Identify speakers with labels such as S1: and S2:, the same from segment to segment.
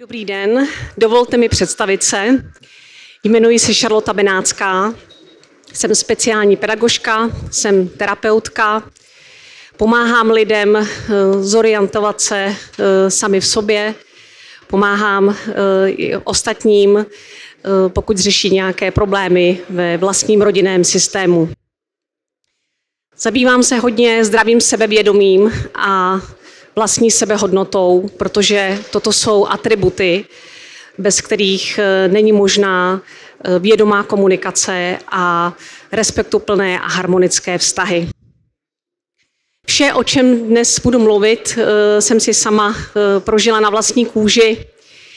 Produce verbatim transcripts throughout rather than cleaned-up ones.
S1: Dobrý den, dovolte mi představit se. Jmenuji se Šarlota Benátská, jsem speciální pedagožka, jsem terapeutka, pomáhám lidem zorientovat se sami v sobě, pomáhám ostatním, pokud řeší nějaké problémy ve vlastním rodinném systému. Zabývám se hodně zdravým sebevědomím a vlastní sebehodnotou, protože toto jsou atributy, bez kterých není možná vědomá komunikace a respektuplné a harmonické vztahy. Vše, o čem dnes budu mluvit, jsem si sama prožila na vlastní kůži.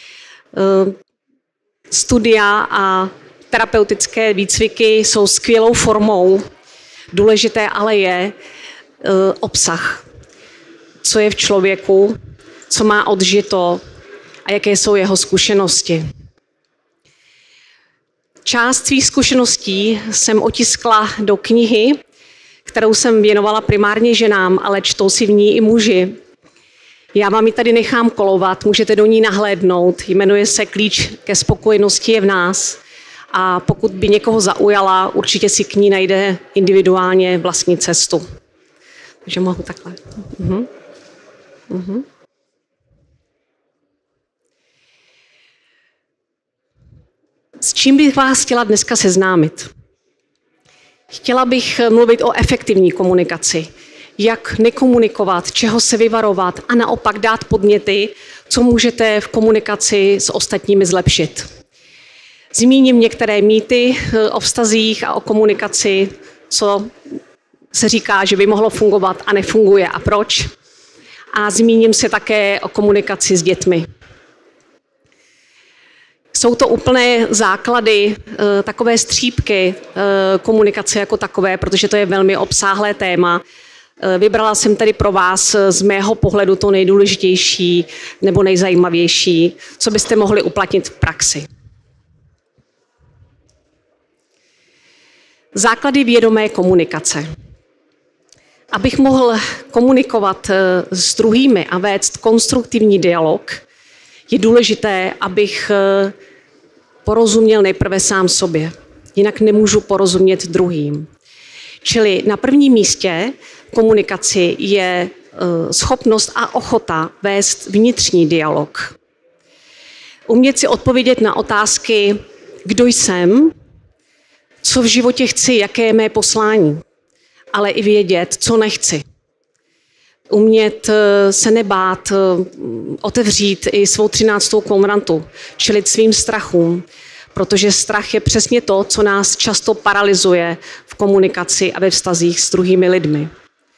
S1: Studia a terapeutické výcviky jsou skvělou formou. Důležité ale je obsah. Co je v člověku, co má odžito a jaké jsou jeho zkušenosti. Část svých zkušeností jsem otiskla do knihy, kterou jsem věnovala primárně ženám, ale čtou si v ní i muži. Já vám ji tady nechám kolovat, můžete do ní nahlédnout. Jmenuje se Klíč ke spokojenosti je v nás. A pokud by někoho zaujala, určitě si k ní najde individuálně vlastní cestu. Takže mohu takhle. Mhm. Mhm. S čím bych vás chtěla dneska seznámit? Chtěla bych mluvit o efektivní komunikaci. Jak nekomunikovat, čeho se vyvarovat a naopak dát podněty, co můžete v komunikaci s ostatními zlepšit. Zmíním některé mýty o vztazích a o komunikaci, co se říká, že by mohlo fungovat a nefunguje a proč. A zmíním se také o komunikaci s dětmi. Jsou to úplné základy, takové střípky komunikace jako takové, protože to je velmi obsáhlé téma. Vybrala jsem tedy pro vás z mého pohledu to nejdůležitější nebo nejzajímavější, co byste mohli uplatnit v praxi. Základy vědomé komunikace. Abych mohl komunikovat s druhými a vést konstruktivní dialog, je důležité, abych porozuměl nejprve sám sobě. Jinak nemůžu porozumět druhým. Čili na prvním místě komunikaci je schopnost a ochota vést vnitřní dialog. Umět si odpovědět na otázky, kdo jsem, co v životě chci, jaké je mé poslání, ale i vědět, co nechci. Umět se nebát otevřít i svou třináctou komnatu, čelit svým strachům, protože strach je přesně to, co nás často paralyzuje v komunikaci a ve vztazích s druhými lidmi.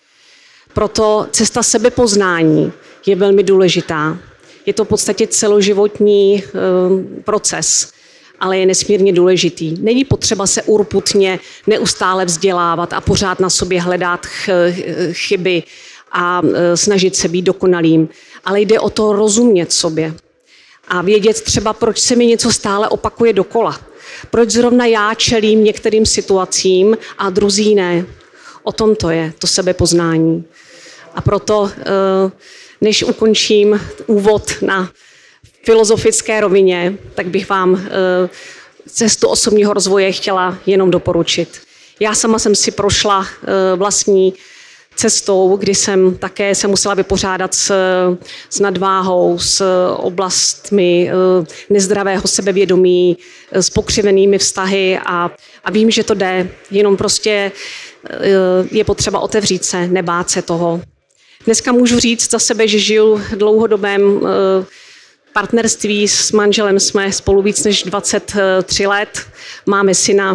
S1: Proto cesta sebepoznání je velmi důležitá. Je to v podstatě celoživotní proces, ale je nesmírně důležitý. Není potřeba se urputně neustále vzdělávat a pořád na sobě hledat chyby a snažit se být dokonalým, ale jde o to rozumět sobě a vědět třeba, proč se mi něco stále opakuje dokola. Proč zrovna já čelím některým situacím a druzí ne. O tom to je, to sebepoznání. A proto, než ukončím úvod na filozofické rovině, tak bych vám cestu osobního rozvoje chtěla jenom doporučit. Já sama jsem si prošla vlastní cestou, kdy jsem také se musela vypořádat s, s nadváhou, s oblastmi nezdravého sebevědomí, s pokřivenými vztahy a, a vím, že to jde, jenom prostě je potřeba otevřít se, nebát se toho. Dneska můžu říct za sebe, že žiju v dlouhodobém partnerství s manželem, jsme spolu víc než dvacet tři let, máme syna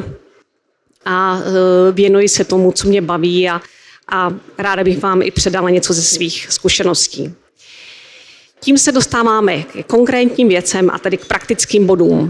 S1: a věnuji se tomu, co mě baví a, a ráda bych vám i předala něco ze svých zkušeností. Tím se dostáváme k konkrétním věcem a tedy k praktickým bodům.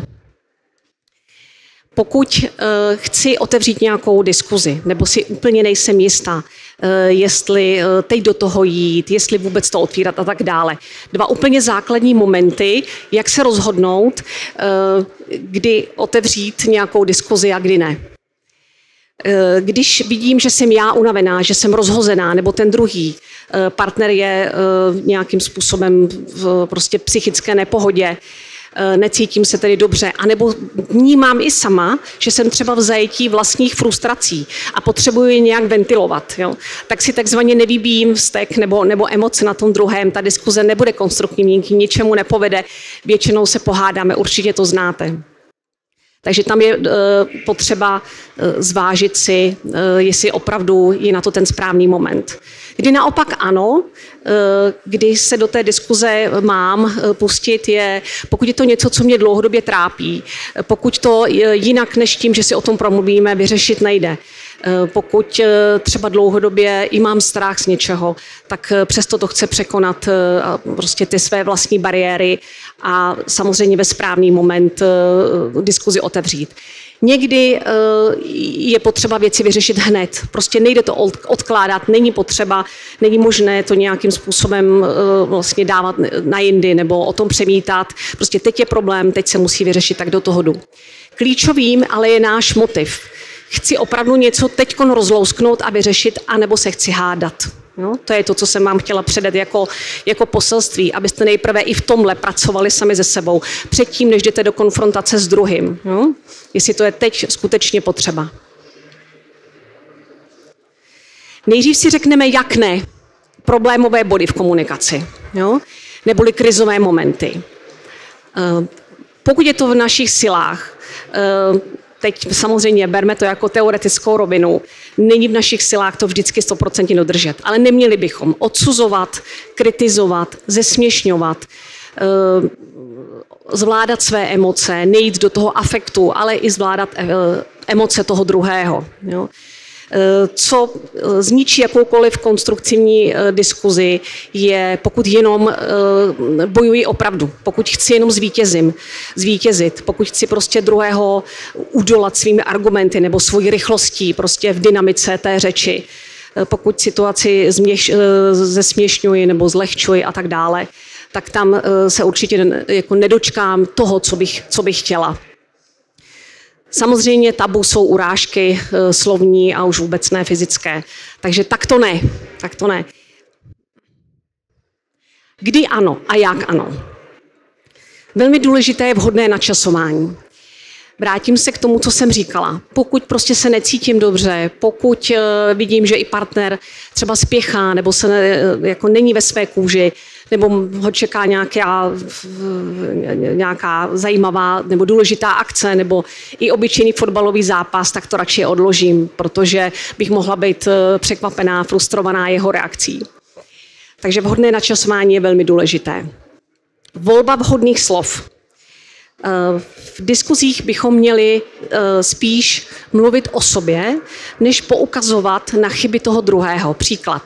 S1: Pokud uh, chci otevřít nějakou diskuzi, nebo si úplně nejsem jistá, uh, jestli uh, teď do toho jít, jestli vůbec to otvírat a tak dále. Dva úplně základní momenty, jak se rozhodnout, uh, kdy otevřít nějakou diskuzi a kdy ne. Když vidím, že jsem já unavená, že jsem rozhozená, nebo ten druhý partner je nějakým způsobem v prostě psychické nepohodě, necítím se tedy dobře, anebo vnímám i sama, že jsem třeba v zajetí vlastních frustrací a potřebuji je nějak ventilovat, jo? Tak si takzvaně nevybíjím vztek nebo, nebo emoce na tom druhém. Ta diskuze nebude konstruktivní, k ničemu nepovede. Většinou se pohádáme, určitě to znáte. Takže tam je potřeba zvážit si, jestli opravdu je na to ten správný moment. Kdy naopak ano, kdy se do té diskuze mám pustit, je, pokud je to něco, co mě dlouhodobě trápí, pokud to jinak než tím, že si o tom promluvíme, vyřešit nejde. Pokud třeba dlouhodobě i mám strach z něčeho, tak přesto to chce překonat prostě ty své vlastní bariéry a samozřejmě ve správný moment diskuzi otevřít. Někdy je potřeba věci vyřešit hned. Prostě nejde to odkládat, není potřeba, není možné to nějakým způsobem vlastně dávat na jindy nebo o tom přemítat. Prostě teď je problém, teď se musí vyřešit, tak do toho jdu. Klíčovým ale je náš motiv. Chci opravdu něco teď rozlousknout a vyřešit, anebo se chci hádat. Jo? To je to, co jsem vám chtěla předat jako, jako poselství, abyste nejprve i v tomhle pracovali sami se sebou, předtím, než jdete do konfrontace s druhým. Jo? Jestli to je teď skutečně potřeba. Nejdřív si řekneme, jak ne. Problémové body v komunikaci. Jo? Neboli krizové momenty. Pokud je to v našich silách, teď samozřejmě berme to jako teoretickou rovinu, není v našich silách to vždycky sto procent dodržet, ale neměli bychom odsuzovat, kritizovat, zesměšňovat, zvládat své emoce, nejít do toho afektu, ale i zvládat emoce toho druhého. Jo. Co zničí jakoukoliv konstruktivní diskuzi, je pokud jenom bojuji opravdu, pokud chci jenom zvítězím, zvítězit, pokud chci prostě druhého udolat svými argumenty nebo svojí rychlostí prostě v dynamice té řeči, pokud situaci změš, zesměšňuji nebo zlehčuji a tak dále, tak tam se určitě jako nedočkám toho, co bych, co bych chtěla. Samozřejmě tabu jsou urážky slovní a už vůbec ne fyzické. Takže tak to ne. Tak to ne. Kdy ano a jak ano? Velmi důležité je vhodné načasování. Vrátím se k tomu, co jsem říkala. Pokud prostě se necítím dobře, pokud vidím, že i partner třeba spěchá nebo se ne, jako není ve své kůži, nebo ho čeká nějaká, nějaká zajímavá nebo důležitá akce, nebo i obyčejný fotbalový zápas, tak to radši odložím, protože bych mohla být překvapená, frustrovaná jeho reakcí. Takže vhodné načasování je velmi důležité. Volba vhodných slov. V diskuzích bychom měli spíš mluvit o sobě, než poukazovat na chyby toho druhého. Příklad.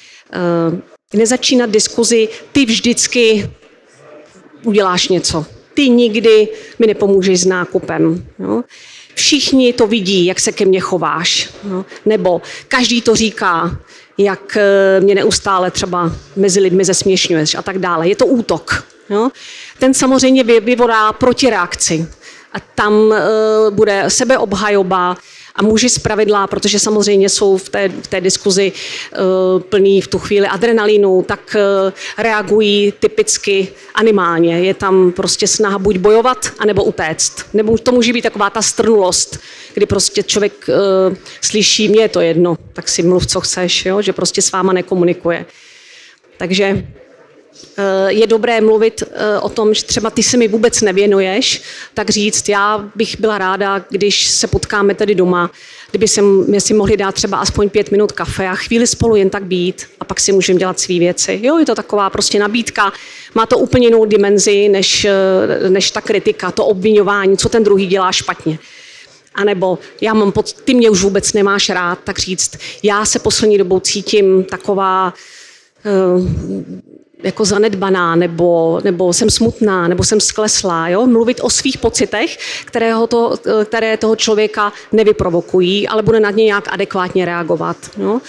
S1: Nezačínat diskuzi, ty vždycky uděláš něco. Ty nikdy mi nepomůžeš s nákupem. Jo? Všichni to vidí, jak se ke mně chováš. Jo? Nebo každý to říká, jak mě neustále třeba mezi lidmi zesměšňuješ a tak dále. Je to útok. Jo? Ten samozřejmě vyvolá protireakci. A tam uh, bude sebeobhajoba a muži zpravidla, protože samozřejmě jsou v té, v té diskuzi uh, plný v tu chvíli adrenalinu, tak uh, reagují typicky animálně. Je tam prostě snaha buď bojovat, anebo utéct. Nebo to může být taková ta strnulost, kdy prostě člověk uh, slyší, mně je to jedno, tak si mluv, co chceš, jo? Že prostě s váma nekomunikuje. Takže je dobré mluvit o tom, že třeba ty se mi vůbec nevěnuješ, tak říct, já bych byla ráda, když se potkáme tady doma, kdyby jsme si mohli dát třeba aspoň pět minut kafe a chvíli spolu jen tak být a pak si můžeme dělat svý věci. Jo, je to taková prostě nabídka, má to úplně jinou dimenzi, než, než ta kritika, to obviňování, co ten druhý dělá špatně. A nebo já mám pod, ty mě už vůbec nemáš rád, tak říct, já se poslední dobou cítím taková uh, jako zanedbaná, nebo, nebo jsem smutná, nebo jsem skleslá. Jo? Mluvit o svých pocitech, kterého to, které toho člověka nevyprovokují, ale bude na ně nějak adekvátně reagovat. Jo?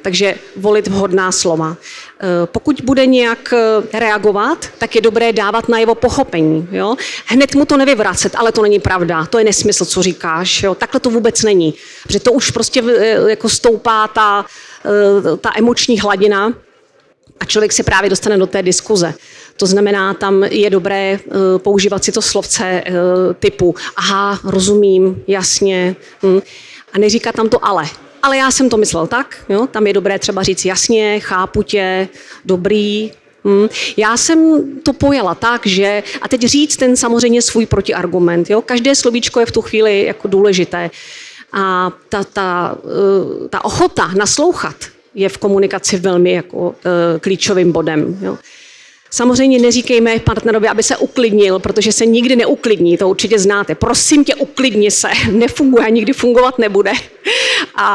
S1: Takže volit vhodná slova. Pokud bude nějak reagovat, tak je dobré dávat najevo pochopení. Jo? Hned mu to nevyvracet, ale to není pravda, to je nesmysl, co říkáš. Jo? Takhle to vůbec není. Protože to už prostě jako stoupá ta, ta emoční hladina a člověk se právě dostane do té diskuze. To znamená, tam je dobré používat si to slovce typu aha, rozumím, jasně, hm, a neříkat tam to ale. Ale já jsem to myslel tak, jo? Tam je dobré třeba říct jasně, chápu tě, dobrý. Hm. Já jsem to pojala tak, že, a teď říct ten samozřejmě svůj protiargument. Jo? Každé slovíčko je v tu chvíli jako důležité. A ta, ta, ta ochota naslouchat je v komunikaci velmi jako klíčovým bodem. Jo? Samozřejmě neříkejme partnerovi, aby se uklidnil, protože se nikdy neuklidní, to určitě znáte. Prosím tě, uklidni se, nefunguje, nikdy fungovat nebude. A,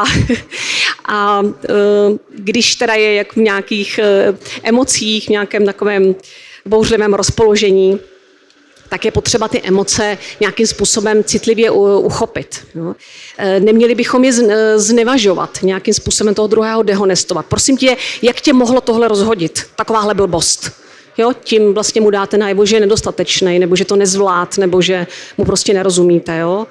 S1: a když teda je jak v nějakých emocích, v nějakém takovém bouřlivém rozpoložení, tak je potřeba ty emoce nějakým způsobem citlivě uchopit. Jo. Neměli bychom je znevažovat, nějakým způsobem toho druhého dehonestovat. Prosím tě, jak tě mohlo tohle rozhodit? Takováhle blbost. Jo, tím vlastně mu dáte najevo, že je nedostatečný, nebo že to nezvlád, nebo že mu prostě nerozumíte. Jo?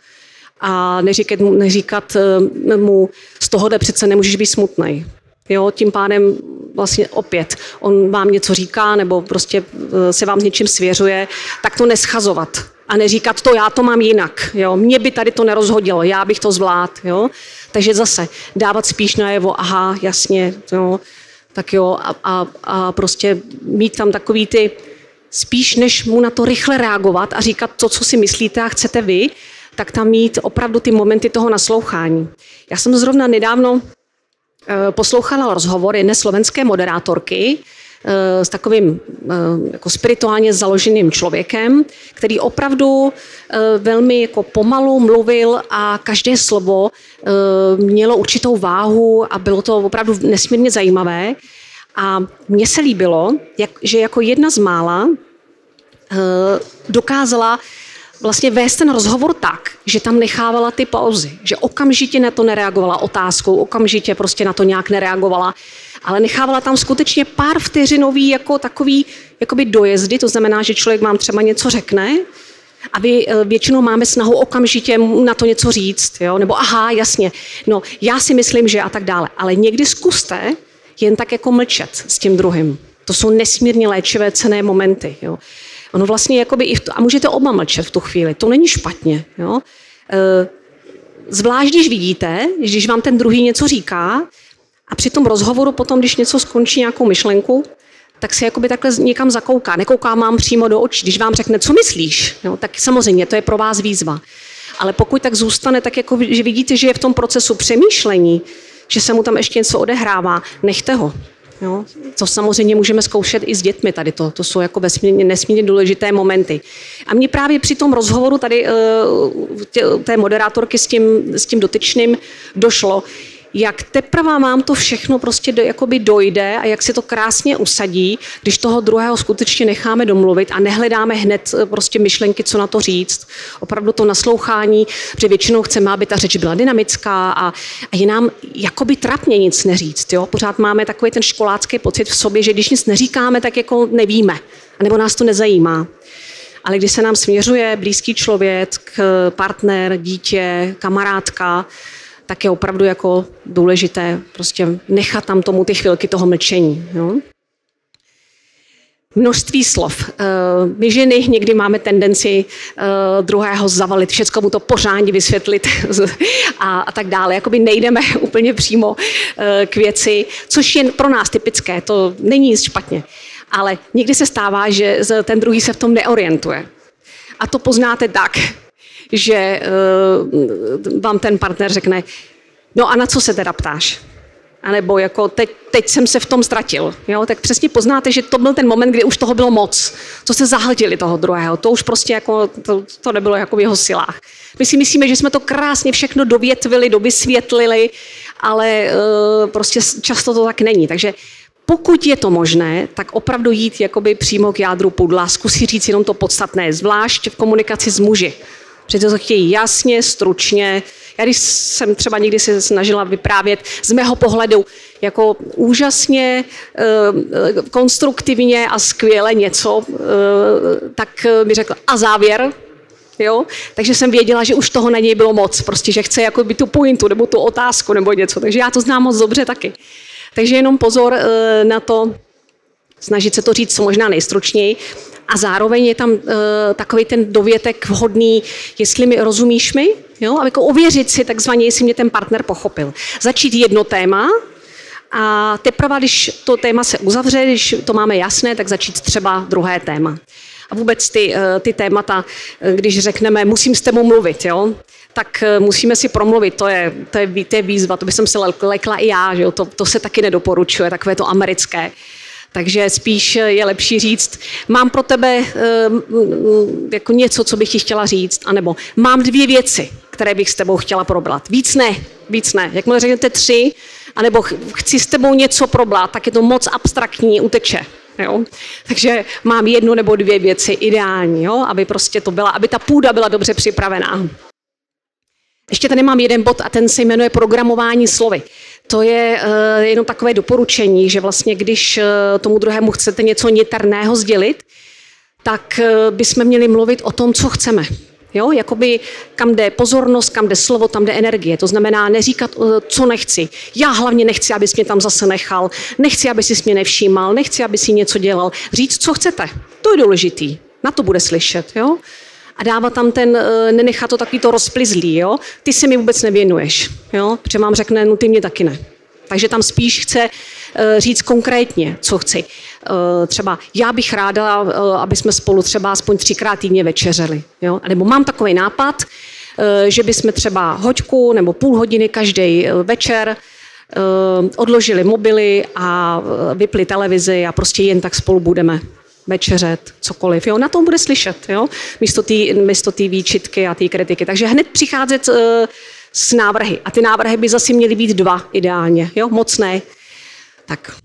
S1: A neříkat, neříkat mu, z tohohle přece nemůžeš být smutnej. Jo, tím pádem vlastně opět, on vám něco říká, nebo prostě se vám s něčím svěřuje, tak to neschazovat. A neříkat to, já to mám jinak. Jo? Mě by tady to nerozhodilo, já bych to zvlád. Jo? Takže zase dávat spíš najevo, aha, jasně, jo, tak jo, a, a, a prostě mít tam takový ty, spíš než mu na to rychle reagovat a říkat to, co si myslíte a chcete vy, tak tam mít opravdu ty momenty toho naslouchání. Já jsem zrovna nedávno e, poslouchala rozhovor jedné slovenské moderátorky e, s takovým e, jako spirituálně založeným člověkem, který opravdu e, velmi jako pomalu mluvil a každé slovo e, mělo určitou váhu a bylo to opravdu nesmírně zajímavé. A mně se líbilo, jak, že jako jedna z mála e, dokázala vlastně vést ten rozhovor tak, že tam nechávala ty pauzy, že okamžitě na to nereagovala otázkou, okamžitě prostě na to nějak nereagovala, ale nechávala tam skutečně pár vteřinový jako takový jakoby dojezdy, to znamená, že člověk vám třeba něco řekne a vy většinou máme snahu okamžitě na to něco říct, jo? Nebo aha, jasně, no já si myslím, že a tak dále, ale někdy zkuste jen tak jako mlčet s tím druhým. To jsou nesmírně léčivé cenné momenty, jo? Ono vlastně jakoby i v to, a můžete oba mlčet v tu chvíli, to není špatně. Jo? E, zvlášť, když vidíte, když vám ten druhý něco říká a při tom rozhovoru potom, když něco skončí nějakou myšlenku, tak se jakoby takhle někam zakouká. Nekouká vám přímo do očí. Když vám řekne, co myslíš, jo? Tak samozřejmě to je pro vás výzva. Ale pokud tak zůstane, tak jako, že vidíte, že je v tom procesu přemýšlení, že se mu tam ještě něco odehrává, nechte ho. Jo? To samozřejmě můžeme zkoušet i s dětmi tady to. To jsou jako nesmírně, nesmírně důležité momenty. A mně právě při tom rozhovoru tady uh, té moderátorky s tím, s tím dotyčným došlo, jak teprve vám to všechno prostě do, jakoby dojde a jak se to krásně usadí, když toho druhého skutečně necháme domluvit a nehledáme hned prostě myšlenky, co na to říct. Opravdu to naslouchání, protože většinou chceme, aby ta řeč byla dynamická a, a je nám jakoby trapně nic neříct. Jo? Pořád máme takový ten školácký pocit v sobě, že když nic neříkáme, tak jako nevíme, anebo nás to nezajímá. Ale když se nám směřuje blízký člověk, partner, dítě, kamarádka, tak je opravdu jako důležité prostě nechat tam tomu ty chvilky toho mlčení. Jo? Množství slov. My ženy někdy máme tendenci druhého zavalit, všecko mu to pořádně vysvětlit a, a tak dále. Jakoby nejdeme úplně přímo k věci, což je pro nás typické, to není nic špatně. Ale někdy se stává, že ten druhý se v tom neorientuje. A to poznáte tak, že uh, vám ten partner řekne, no a na co se teda ptáš? A nebo jako teď, teď jsem se v tom ztratil. Jo? Tak přesně poznáte, že to byl ten moment, kdy už toho bylo moc. Co se zahltili toho druhého. To už prostě jako, to, to nebylo jako v jeho silách. My si myslíme, že jsme to krásně všechno dovětvili, dovysvětlili, ale uh, prostě často to tak není. Takže pokud je to možné, tak opravdu jít jakoby přímo k jádru pudla, zkusit říct jenom to podstatné, zvlášť v komunikaci s muži. Protože to chtějí jasně, stručně. Já když jsem třeba někdy se snažila vyprávět z mého pohledu jako úžasně, konstruktivně a skvěle něco, tak mi řekla a závěr. Jo? Takže jsem věděla, že už toho na něj bylo moc, prostě, že chce jako by tu pointu nebo tu otázku nebo něco. Takže já to znám moc dobře taky. Takže jenom pozor na to, snažit se to říct co možná nejstručněji. A zároveň je tam uh, takový ten dovětek vhodný, jestli mi rozumíš mi, jo? A jako ověřit si takzvaně, jestli mě ten partner pochopil. Začít jedno téma a teprve, když to téma se uzavře, když to máme jasné, tak začít třeba druhé téma. A vůbec ty, uh, ty témata, když řekneme, musím s tebou mluvit, jo? Tak uh, musíme si promluvit, to je, to je, to je výzva, to bych se lekla i já, že jo? To, to se taky nedoporučuje, takové to americké. Takže spíš je lepší říct, mám pro tebe jako něco, co bych ti chtěla říct, anebo mám dvě věci, které bych s tebou chtěla probrat. Víc ne, víc ne. Jakmile řeknete tři, anebo chci s tebou něco probrat, tak je to moc abstraktní, uteče. Jo? Takže mám jednu nebo dvě věci ideální, jo? Aby prostě to byla, aby ta půda byla dobře připravená. Ještě tady mám jeden bod a ten se jmenuje programování slovy. To je uh, jenom takové doporučení, že vlastně když uh, tomu druhému chcete něco niterného sdělit, tak uh, bychom měli mluvit o tom, co chceme. Jo? Jakoby kam jde pozornost, kam jde slovo, tam jde energie. To znamená neříkat, uh, co nechci. Já hlavně nechci, abys mě tam zase nechal. Nechci, aby si mě nevšímal. Nechci, aby si něco dělal. Říct, co chcete. To je důležitý. Na to bude slyšet. Jo? A dává tam ten, nenechá to takový to rozplizlý, jo. Ty se mi vůbec nevěnuješ, jo, protože vám řekne, no ty mě taky ne. Takže tam spíš chce říct konkrétně, co chci. Třeba já bych ráda, aby jsme spolu třeba aspoň třikrát týdně večeřeli, jo. Nebo mám takový nápad, že bychom třeba hoďku nebo půl hodiny každý večer odložili mobily a vypli televizi a prostě jen tak spolu budeme večeřet, cokoliv. Jo? Na tom bude slyšet, jo? Místo té místo té výčitky a té kritiky. Takže hned přicházet uh, s návrhy. A ty návrhy by zase měly být dva ideálně. Jo? Moc ne. Tak.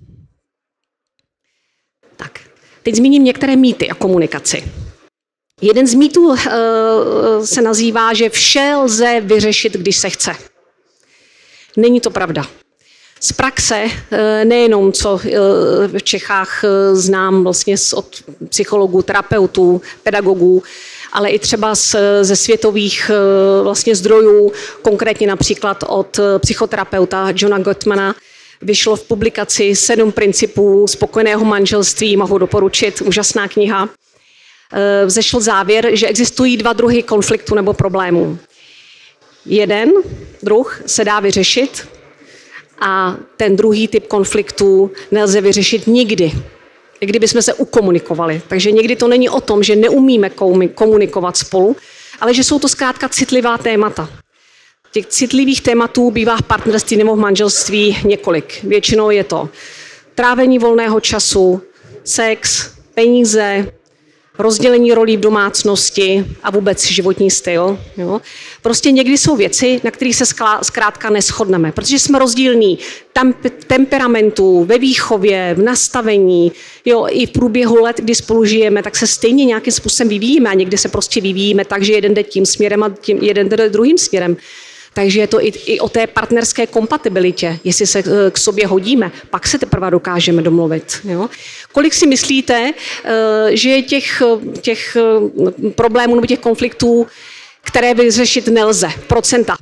S1: tak. Teď zmíním některé mýty o komunikaci. Jeden z mýtů uh, se nazývá, že vše lze vyřešit, když se chce. Není to pravda. Z praxe, nejenom co v Čechách znám vlastně od psychologů, terapeutů, pedagogů, ale i třeba z, ze světových vlastně zdrojů, konkrétně například od psychoterapeuta Johna Gottmana, vyšlo v publikaci Sedm principů spokojeného manželství, mohu doporučit, úžasná kniha. Vzešel závěr, že existují dva druhy konfliktu nebo problémů. Jeden druh se dá vyřešit, a ten druhý typ konfliktů nelze vyřešit nikdy, i kdyby jsme se ukomunikovali. Takže někdy to není o tom, že neumíme komunikovat spolu, ale že jsou to zkrátka citlivá témata. Těch citlivých tématů bývá v partnerství nebo v manželství několik. Většinou je to trávení volného času, sex, peníze, rozdělení rolí v domácnosti a vůbec životní styl. Jo. Prostě někdy jsou věci, na kterých se zkrátka neshodneme, protože jsme rozdílní v temperamentu, ve výchově, v nastavení, jo, i v průběhu let, kdy spolu žijeme, tak se stejně nějakým způsobem vyvíjíme a někdy se prostě vyvíjíme tak, že jeden jde tím směrem a tím, jeden jde druhým směrem. Takže je to i, i o té partnerské kompatibilitě, jestli se k sobě hodíme, pak se teprve dokážeme domluvit. Jo? Kolik si myslíte, že je těch, těch problémů nebo těch konfliktů, které vyřešit nelze? Procenta.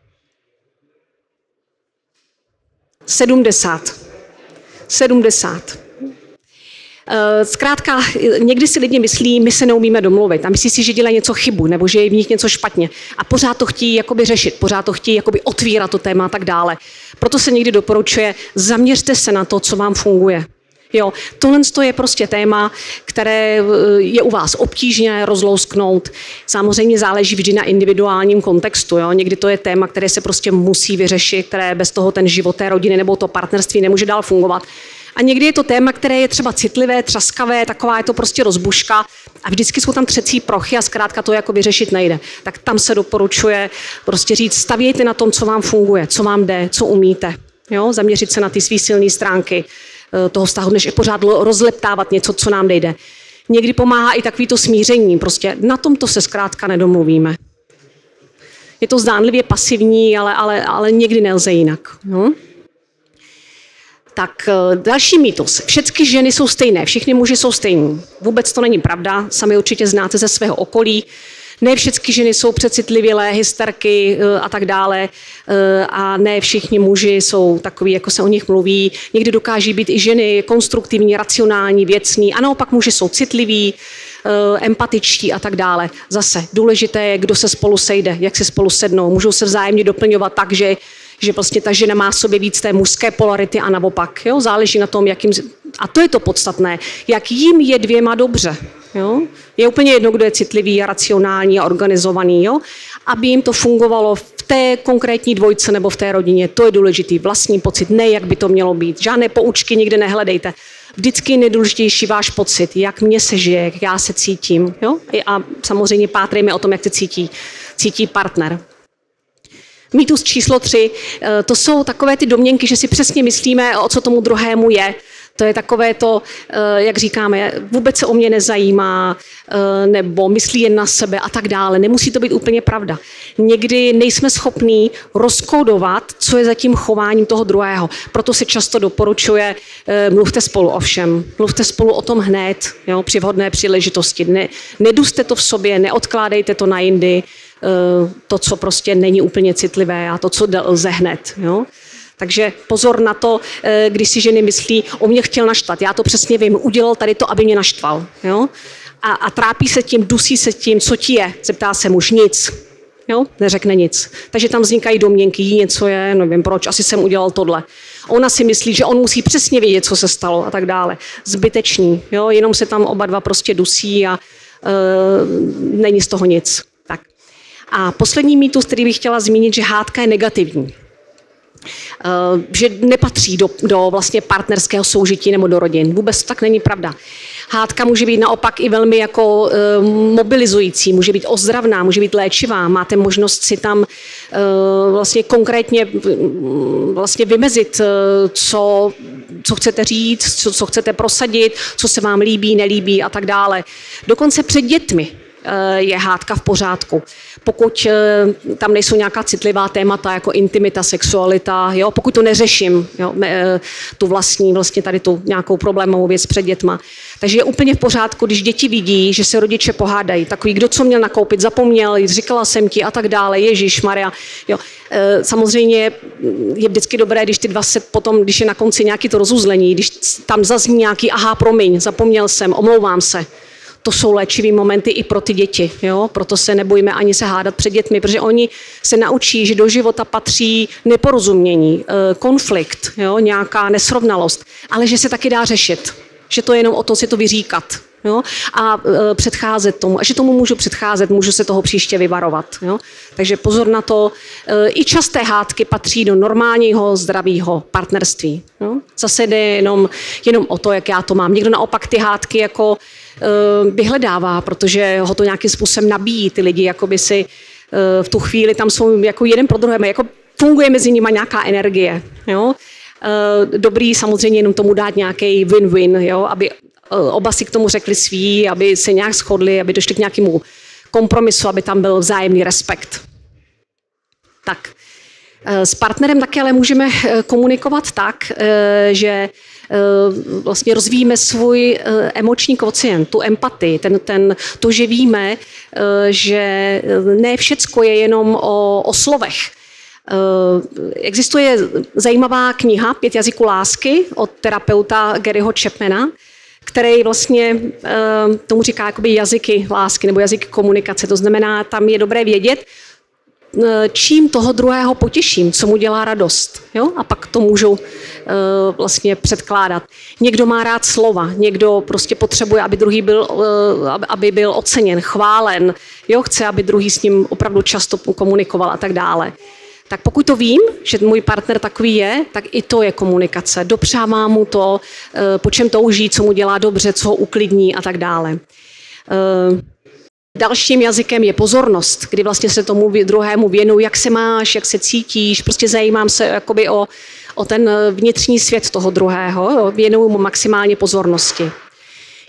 S1: sedmdesát. sedmdesát. Zkrátka, někdy si lidi myslí, my se neumíme domluvit a myslí si, že dělají něco chybu nebo že je v nich něco špatně a pořád to chtějí jakoby řešit, pořád to chtějí jakoby otvírat to téma a tak dále. Proto se někdy doporučuje, zaměřte se na to, co vám funguje. Jo, tohle je prostě téma, které je u vás obtížné rozlousknout. Samozřejmě záleží vždy na individuálním kontextu. Jo. Někdy to je téma, které se prostě musí vyřešit, které bez toho ten život té rodiny nebo to partnerství nemůže dál fungovat. A někdy je to téma, které je třeba citlivé, třaskavé, taková je to prostě rozbuška a vždycky jsou tam třecí prochy a zkrátka to jako vyřešit nejde. Tak tam se doporučuje prostě říct, stavějte na tom, co vám funguje, co vám jde, co umíte. Jo? Zaměřit se na ty svý silné stránky toho vztahu, než je pořád rozleptávat něco, co nám nejde. Někdy pomáhá i takový to smíření, prostě na tomto se zkrátka nedomluvíme. Je to zdánlivě pasivní, ale, ale, ale někdy nelze jinak. No. Tak další mýtus. Všechny ženy jsou stejné, všichni muži jsou stejní. Vůbec to není pravda, sami určitě znáte ze svého okolí. Ne všechny ženy jsou přecitlivělé, hysterky a tak dále a ne všichni muži jsou takový, jako se o nich mluví. Někdy dokáží být i ženy konstruktivní, racionální, věcní a naopak muži jsou citliví, empatičtí a tak dále. Zase důležité je, kdo se spolu sejde, jak se spolu sednou. Můžou se vzájemně doplňovat tak, že že prostě ta žena má v sobě víc té mužské polarity a naopak. Jo? Záleží na tom, jakým... A to je to podstatné, jak jim je dvěma dobře. Jo? Je úplně jedno, kdo je citlivý a racionální a organizovaný. Jo? Aby jim to fungovalo v té konkrétní dvojce nebo v té rodině. To je důležitý. Vlastní pocit, ne jak by to mělo být. Žádné poučky nikde nehledejte. Vždycky je nejdůležitější váš pocit, jak mě se žije, jak já se cítím. Jo? A samozřejmě pátrejme o tom, jak se cítí, cítí partner. Mýtus číslo tři, to jsou takové ty domněnky, že si přesně myslíme, o co tomu druhému je. To je takové to, jak říkáme, vůbec se o mě nezajímá, nebo myslí jen na sebe a tak dále. Nemusí to být úplně pravda. Někdy nejsme schopní rozkodovat, co je za tím chováním toho druhého. Proto se často doporučuje, mluvte spolu o všem. Mluvte spolu o tom hned, jo, při vhodné příležitosti. Ne, neduste to v sobě, neodkládejte to na jindy. To, co prostě není úplně citlivé a to, co lze hned. Jo? Takže pozor na to, když si ženy myslí, o mě chtěl naštvat. Já to přesně vím, udělal tady to, aby mě naštval. Jo? A, a trápí se tím, dusí se tím, co ti je. Zeptá se muž, nic. Jo? Neřekne nic. Takže tam vznikají domněnky, jí něco je, nevím proč, asi jsem udělal tohle. Ona si myslí, že on musí přesně vědět, co se stalo a tak dále. Zbytečný. Jo? Jenom se tam oba dva prostě dusí a uh, není z toho nic. Tak. A poslední mýtus, který bych chtěla zmínit, že hádka je negativní. Uh, že nepatří do, do vlastně partnerského soužití nebo do rodin. Vůbec to tak není pravda. Hádka může být naopak i velmi jako uh, mobilizující, může být ozdravná, může být léčivá. Máte možnost si tam uh, vlastně konkrétně uh, vlastně vymezit, uh, co, co chcete říct, co, co chcete prosadit, co se vám líbí, nelíbí a tak dále. Dokonce před dětmi je hádka v pořádku. Pokud tam nejsou nějaká citlivá témata jako intimita, sexualita, jo, pokud to neřeším, jo, tu vlastní, vlastně tady tu nějakou problémovou věc před dětma. Takže je úplně v pořádku, když děti vidí, že se rodiče pohádají. Takový, kdo co měl nakoupit, zapomněl, říkala jsem ti a tak dále, Ježišmarja. Jo. Samozřejmě je vždycky dobré, když ty dva se potom, když je na konci nějaký to rozuzlení, když tam zazní nějaký aha, promiň, zapomněl jsem, omlouvám se. To jsou léčivý momenty i pro ty děti. Jo? Proto se nebojíme ani se hádat před dětmi, protože oni se naučí, že do života patří neporozumění, konflikt, jo? Nějaká nesrovnalost, ale že se taky dá řešit. Že to je jenom o to si to vyříkat. Jo? A e, předcházet tomu. A že tomu můžu předcházet, můžu se toho příště vyvarovat. Jo? Takže pozor na to. E, I časté hádky patří do normálního, zdravého partnerství. Jo? Zase jde jenom, jenom o to, jak já to mám. Někdo naopak ty hádky jako e, vyhledává, protože ho to nějakým způsobem nabíjí. Ty lidi jakoby si e, v tu chvíli tam jsou jako jeden pro druhé, jako funguje mezi nimi nějaká energie. Jo? E, dobrý samozřejmě jenom tomu dát nějaký win-win, jo? Aby oba si k tomu řekli svý, aby se nějak shodli, aby došli k nějakému kompromisu, aby tam byl vzájemný respekt. Tak. S partnerem také ale můžeme komunikovat tak, že vlastně rozvíjíme svůj emoční kvocient, tu empatii, ten, ten, to, že víme, že ne všecko je jenom o, o slovech. Existuje zajímavá kniha Pět jazyků lásky od terapeuta Garyho Chapmana, který vlastně tomu říká jakoby jazyky lásky nebo jazyky komunikace. To znamená, tam je dobré vědět, čím toho druhého potěším, co mu dělá radost. Jo? A pak to můžu vlastně předkládat. Někdo má rád slova, někdo prostě potřebuje, aby druhý byl, aby byl oceněn, chválen. Jo? Chce, aby druhý s ním opravdu často komunikoval a tak dále. Tak pokud to vím, že můj partner takový je, tak i to je komunikace. Dopřávám mu to, po čem touží, co mu dělá dobře, co ho uklidní a tak dále. Dalším jazykem je pozornost, kdy vlastně se tomu druhému věnuju, jak se máš, jak se cítíš, prostě zajímám se jakoby o, o ten vnitřní svět toho druhého, věnuju mu maximálně pozornosti.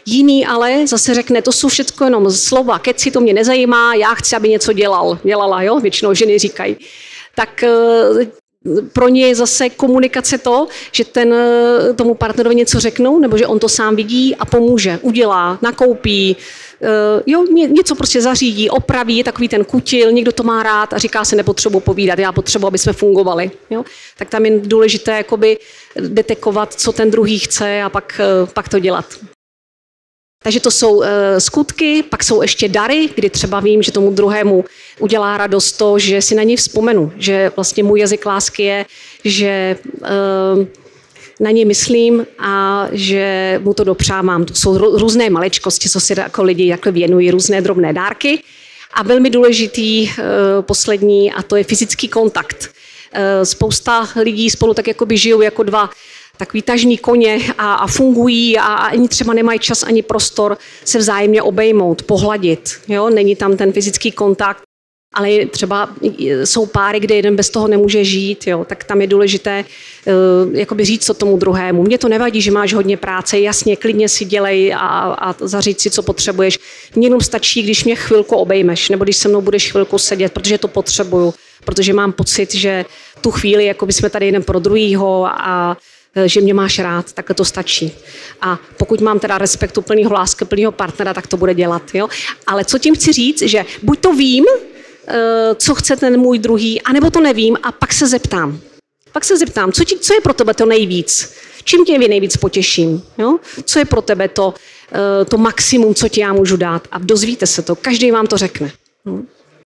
S1: Jiný ale zase řekne, to jsou všechno jenom slova, keci, to mě nezajímá, já chci, aby něco dělal, dělala, jo, většinou ženy říkají. Tak pro ně je zase komunikace to, že ten, tomu partnerovi něco řeknou, nebo že on to sám vidí a pomůže, udělá, nakoupí, jo, něco prostě zařídí, opraví, je takový ten kutil, někdo to má rád a říká se, nepotřebuji povídat, já potřebuji, aby jsme fungovali. Jo? Tak tam je důležité jakoby detekovat, co ten druhý chce a pak, pak to dělat. Takže to jsou uh, skutky, pak jsou ještě dary, kdy třeba vím, že tomu druhému udělá radost to, že si na něj vzpomenu, že vlastně můj jazyk lásky je, že uh, na něj myslím a že mu to dopřávám. To jsou různé maličkosti, co si jako lidi jako věnují, různé drobné dárky. A velmi důležitý uh, poslední, a to je fyzický kontakt. Uh, spousta lidí spolu tak jakoby žijou jako dva takový tažní koně a, a fungují a, a ani třeba nemají čas ani prostor se vzájemně obejmout, pohladit. Jo? Není tam ten fyzický kontakt, ale třeba jsou páry, kde jeden bez toho nemůže žít, jo? Tak tam je důležité uh, jakoby říct to tomu druhému. Mně to nevadí, že máš hodně práce, jasně, klidně si dělej a, a zaříď si, co potřebuješ. Mně jenom stačí, když mě chvilku obejmeš, nebo když se mnou budeš chvilku sedět, protože to potřebuju, protože mám pocit, že tu chvíli jakoby jsme tady jeden pro druhýho a že mě máš rád, tak to stačí. A pokud mám teda respektu plného lásky, plného partnera, tak to bude dělat. Jo? Ale co tím chci říct, že buď to vím, co chce ten můj druhý, anebo to nevím a pak se zeptám. Pak se zeptám, co, ti, co je pro tebe to nejvíc? Čím tě nejvíc potěším? Jo? Co je pro tebe to, to maximum, co ti já můžu dát? A dozvíte se to, každý vám to řekne. Hm?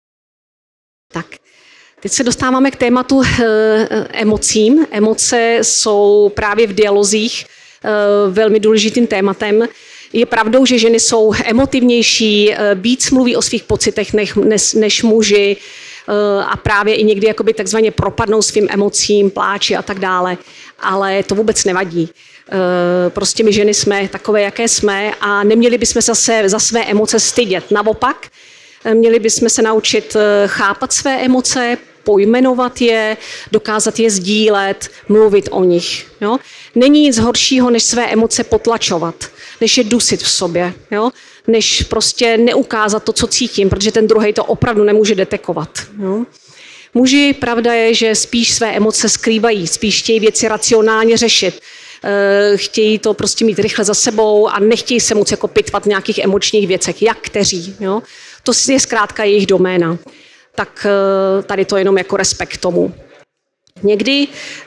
S1: Tak. Teď se dostáváme k tématu e, emocím. Emoce jsou právě v dialozích e, velmi důležitým tématem. Je pravdou, že ženy jsou emotivnější, e, víc mluví o svých pocitech než, než, než muži e, a právě i někdy jakoby takzvaně propadnou svým emocím, pláči a tak dále. Ale to vůbec nevadí. E, prostě my ženy jsme takové, jaké jsme a neměli bychom se za své emoce stydět. Naopak, měli bychom se naučit chápat své emoce, pojmenovat je, dokázat je sdílet, mluvit o nich. Jo? Není nic horšího, než své emoce potlačovat, než je dusit v sobě, jo? Než prostě neukázat to, co cítím, protože ten druhej to opravdu nemůže detekovat. Jo? Muži, pravda je, že spíš své emoce skrývají, spíš chtějí věci racionálně řešit, chtějí to prostě mít rychle za sebou a nechtějí se moc jako pitvat v nějakých emočních věcech, jak kteří. Jo? To je zkrátka jejich doména. Tak tady to jenom jako respekt tomu. Někdy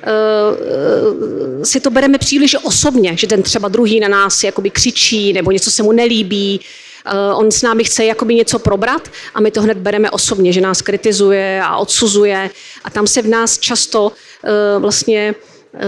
S1: uh, si to bereme příliš osobně, že ten třeba druhý na nás jakoby křičí nebo něco se mu nelíbí, uh, on s námi chce jakoby něco probrat a my to hned bereme osobně, že nás kritizuje a odsuzuje a tam se v nás často uh, vlastně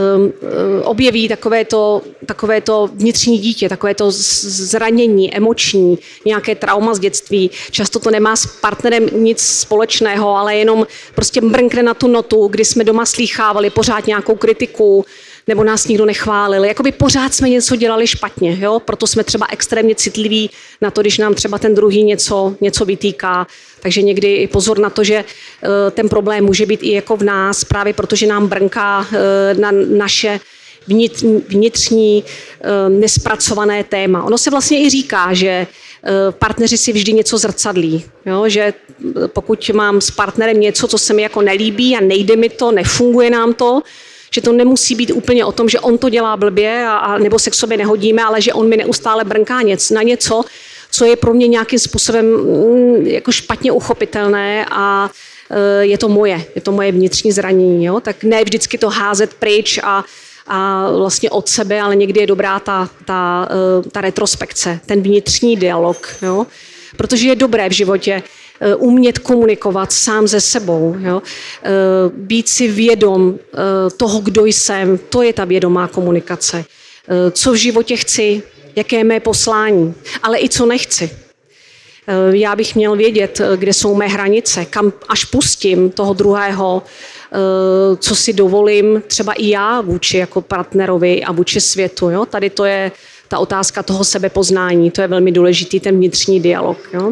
S1: objeví takové to, takové to vnitřní dítě, takové to zranění, emoční, nějaké trauma z dětství. Často to nemá s partnerem nic společného, ale jenom prostě mrkne na tu notu, kdy jsme doma slýchávali pořád nějakou kritiku, nebo nás nikdo nechválil. Jakoby pořád jsme něco dělali špatně, jo? Proto jsme třeba extrémně citliví na to, když nám třeba ten druhý něco, něco vytýká. Takže někdy i pozor na to, že uh, ten problém může být i jako v nás, právě protože nám brnká uh, na naše vnitřní uh, nespracované téma. Ono se vlastně i říká, že uh, partneři si vždy něco zrcadlí. Jo? Že pokud mám s partnerem něco, co se mi jako nelíbí a nejde mi to, nefunguje nám to, že to nemusí být úplně o tom, že on to dělá blbě a, a nebo se k sobě nehodíme, ale že on mi neustále brnká něco, na něco, co je pro mě nějakým způsobem mm, jako špatně uchopitelné a e, je to moje, je to moje vnitřní zranění. Jo? Tak ne vždycky to házet pryč a, a vlastně od sebe, ale někdy je dobrá ta, ta, e, ta retrospekce, ten vnitřní dialog. Jo? Protože je dobré v životě umět komunikovat sám se sebou. Jo? Být si vědom toho, kdo jsem, to je ta vědomá komunikace. Co v životě chci, jaké je mé poslání, ale i co nechci. Já bych měl vědět, kde jsou mé hranice, kam až pustím toho druhého, co si dovolím, třeba i já vůči jako partnerovi a vůči světu. Jo? Tady to je ta otázka toho sebepoznání, to je velmi důležitý, ten vnitřní dialog. Jo?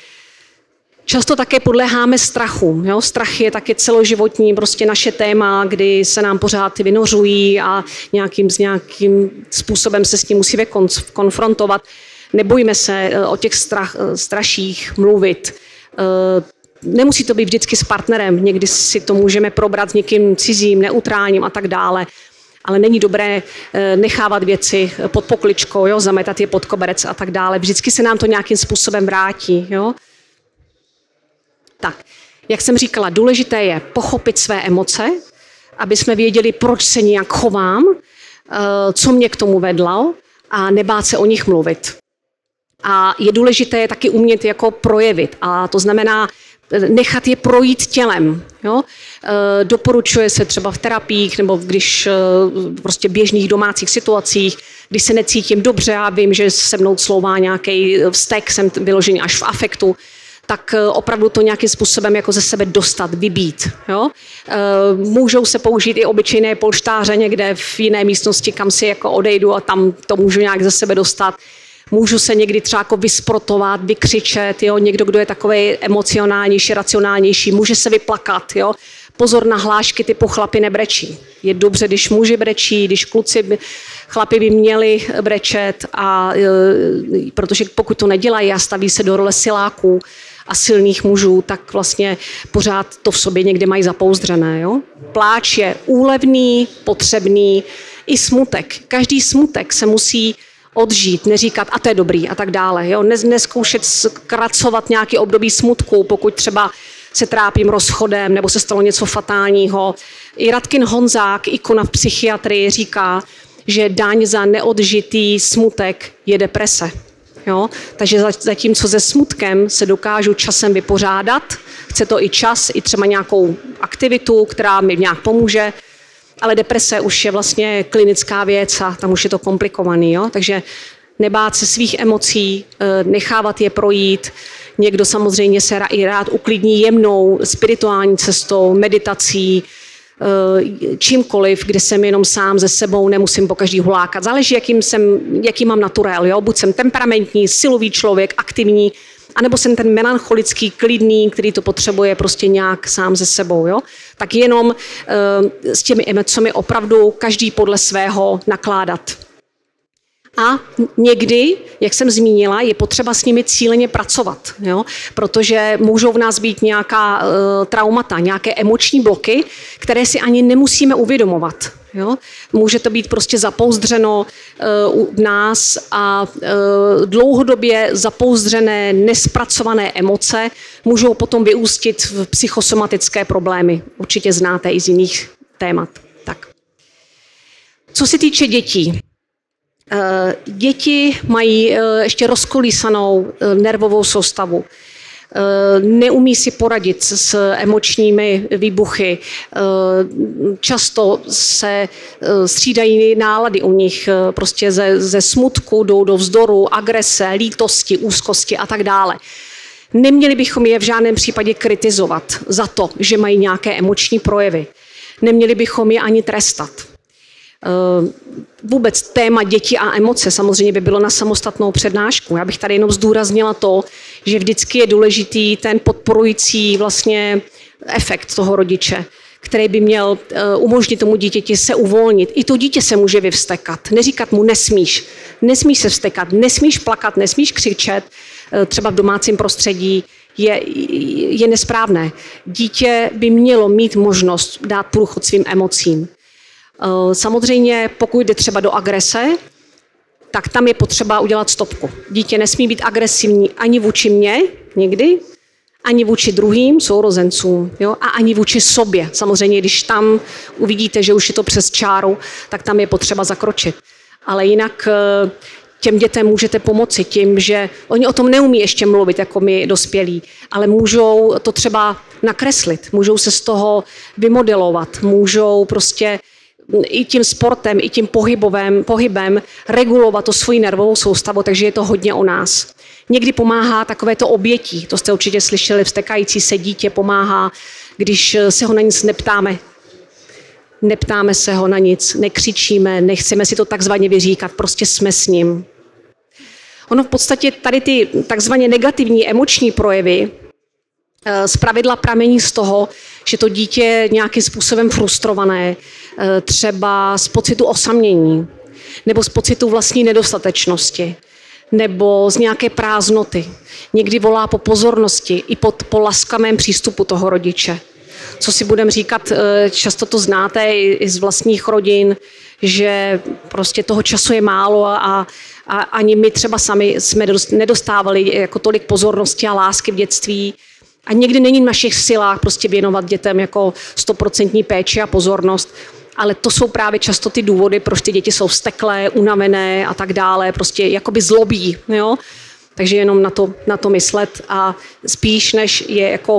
S1: Často také podléháme strachu. Jo? Strach je taky celoživotní prostě naše téma, kdy se nám pořád vynořují a nějakým, s nějakým způsobem se s tím musíme konfrontovat. nebojme se o těch strach, straších mluvit. Nemusí to být vždycky s partnerem, někdy si to můžeme probrat s někým cizím, neutrálním a tak dále. Ale není dobré nechávat věci pod pokličkou, jo, zametat je pod koberec a tak dále. Vždycky se nám to nějakým způsobem vrátí. Jo. Tak, jak jsem říkala, důležité je pochopit své emoce, aby jsme věděli, proč se nějak chovám, co mě k tomu vedlo a nebát se o nich mluvit. A je důležité je taky umět jako projevit. A to znamená nechat je projít tělem. Jo? E, doporučuje se třeba v terapiích nebo když e, prostě běžných domácích situacích, když se necítím dobře a vím, že se mnou slouvá nějaký vztek, jsem vyložený až v afektu, tak opravdu to nějakým způsobem jako ze sebe dostat, vybít. Jo? E, můžou se použít i obyčejné polštáře někde v jiné místnosti, kam si jako odejdu a tam to můžu nějak ze sebe dostat. Můžu se někdy třeba jako vysprotovat, vykřičet, jo? Někdo, kdo je takový emocionálnější, racionálnější, může se vyplakat. Jo? Pozor na hlášky typu chlapi nebrečí. Je dobře, když muži brečí, když kluci, by, chlapi by měli brečet, a, e, protože pokud to nedělají a staví se do role siláků a silných mužů, tak vlastně pořád to v sobě někde mají zapouzdřené. Jo? Pláč je úlevný, potřebný, i smutek. Každý smutek se musí odžít, neříkat, a to je dobrý a tak dále. Jo? Neskoušet zkracovat nějaký období smutku, pokud třeba se trápím rozchodem nebo se stalo něco fatálního. I Radkin Honzák, ikona v psychiatrii, říká, že daň za neodžitý smutek je deprese. Jo? Takže zatímco se smutkem se dokážu časem vypořádat, chce to i čas, i třeba nějakou aktivitu, která mi nějak pomůže, ale deprese už je vlastně klinická věc a tam už je to komplikovaný. Jo? Takže nebát se svých emocí, nechávat je projít. Někdo samozřejmě se i rád uklidní jemnou spirituální cestou, meditací, čímkoliv, kde jsem jenom sám ze sebou, nemusím po každý hulákat. Záleží, jakým, jsem, jaký mám naturel. Jo? Buď jsem temperamentní, silový člověk, aktivní, anebo jsem ten melancholický, klidný, který to potřebuje prostě nějak sám ze sebou. Jo? Tak jenom uh, s těmi emocemi opravdu každý podle svého nakládat. A někdy, jak jsem zmínila, je potřeba s nimi cíleně pracovat, jo? Protože můžou v nás být nějaká uh, traumata, nějaké emoční bloky, které si ani nemusíme uvědomovat. Jo? Může to být prostě zapouzdřeno uh, v nás a uh, dlouhodobě zapouzdřené, nespracované emoce můžou potom vyústit v psychosomatické problémy. Určitě znáte i z jiných témat. Tak. Co se týče dětí. Děti mají ještě rozkolísanou nervovou soustavu. Neumí si poradit s emočními výbuchy. Často se střídají nálady u nich, prostě ze, ze smutku jdou do vzdoru, agrese, lítosti, úzkosti a tak dále. Neměli bychom je v žádném případě kritizovat za to, že mají nějaké emoční projevy. Neměli bychom je ani trestat. Vůbec téma děti a emoce samozřejmě by bylo na samostatnou přednášku. Já bych tady jenom zdůraznila to, že vždycky je důležitý ten podporující vlastně efekt toho rodiče, který by měl umožnit tomu dítěti se uvolnit. I to dítě se může vyvstekat. Neříkat mu nesmíš. Nesmíš se vstekat, nesmíš plakat, nesmíš křičet, třeba v domácím prostředí. Je, je nesprávné. Dítě by mělo mít možnost dát průchod svým emocím. Samozřejmě, pokud jde třeba do agrese, tak tam je potřeba udělat stopku. Dítě nesmí být agresivní ani vůči mně, nikdy, ani vůči druhým sourozencům, jo? A ani vůči sobě. Samozřejmě, když tam uvidíte, že už je to přes čáru, tak tam je potřeba zakročit. Ale jinak těm dětem můžete pomoci tím, že oni o tom neumí ještě mluvit, jako my dospělí, ale můžou to třeba nakreslit, můžou se z toho vymodelovat, můžou prostě i tím sportem, i tím pohybovém, pohybem regulovat to svoji nervovou soustavu, takže je to hodně o nás. Někdy pomáhá takovéto obětí, to jste určitě slyšeli, vztekající se dítě pomáhá, když se ho na nic neptáme. Neptáme se ho na nic, nekřičíme, nechceme si to takzvaně vyříkat, prostě jsme s ním. Ono v podstatě tady ty takzvaně negativní emoční projevy zpravidla pramení z toho, že to dítě je nějakým způsobem frustrované, třeba z pocitu osamění nebo z pocitu vlastní nedostatečnosti, nebo z nějaké prázdnoty. Někdy volá po pozornosti i po, po laskavém přístupu toho rodiče. Co si budeme říkat, často to znáte i z vlastních rodin, že prostě toho času je málo a, a ani my třeba sami jsme nedostávali jako tolik pozornosti a lásky v dětství. A někdy není v našich silách prostě věnovat dětem jako stoprocentní péči a pozornost, ale to jsou právě často ty důvody, proč ty děti jsou vzteklé, unavené a tak dále, prostě jakoby zlobí, jo. Takže jenom na to, na to myslet a spíš než je, jako,